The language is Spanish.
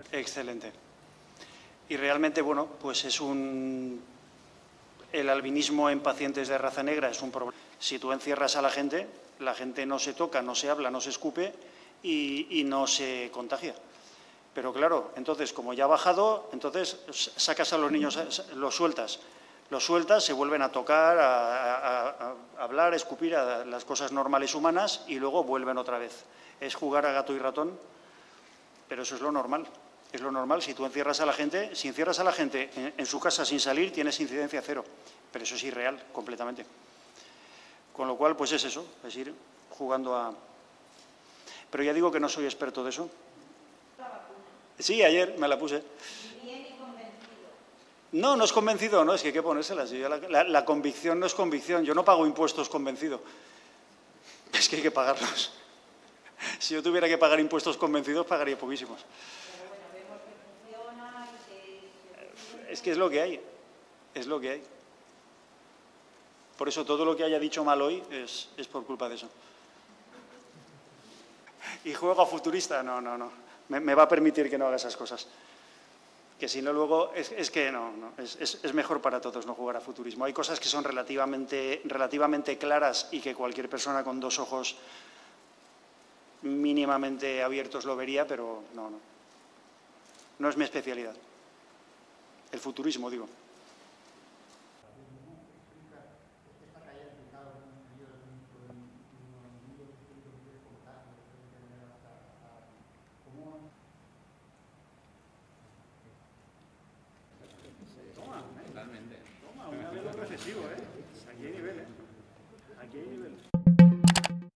Excelente. Y realmente, bueno, pues el albinismo en pacientes de raza negra es un problema. Si tú encierras a la gente no se toca, no se habla, no se escupe y no se contagia. Pero claro, entonces, como ya ha bajado, entonces sacas a los niños, los sueltas, se vuelven a tocar, a hablar, a escupir, a las cosas normales humanas y luego vuelven otra vez. Es jugar a gato y ratón, pero eso es lo normal. Es lo normal. Si tú encierras a la gente, si encierras a la gente en su casa sin salir, tienes incidencia cero. Pero eso es irreal, completamente. Con lo cual, pues es eso, es ir jugando a... Pero ya digo que no soy experto de eso. Sí, ayer me la puse. No, no es convencido, no, es que hay que ponérselas. La convicción no es convicción. Yo no pago impuestos convencido. Es que hay que pagarlos. Si yo tuviera que pagar impuestos convencidos, pagaría poquísimos. Es que es lo que hay. Es lo que hay. Por eso todo lo que haya dicho mal hoy es por culpa de eso. Y juego a futurista, no. Me va a permitir que no haga esas cosas. Que si no luego, es que no, es mejor para todos no jugar a futurismo. Hay cosas que son relativamente claras y que cualquier persona con dos ojos mínimamente abiertos lo vería, pero no. No es mi especialidad. El futurismo, digo. Toma, un modelo recesivo, ¿eh? Aquí hay nivel, ¿eh? Aquí hay nivel.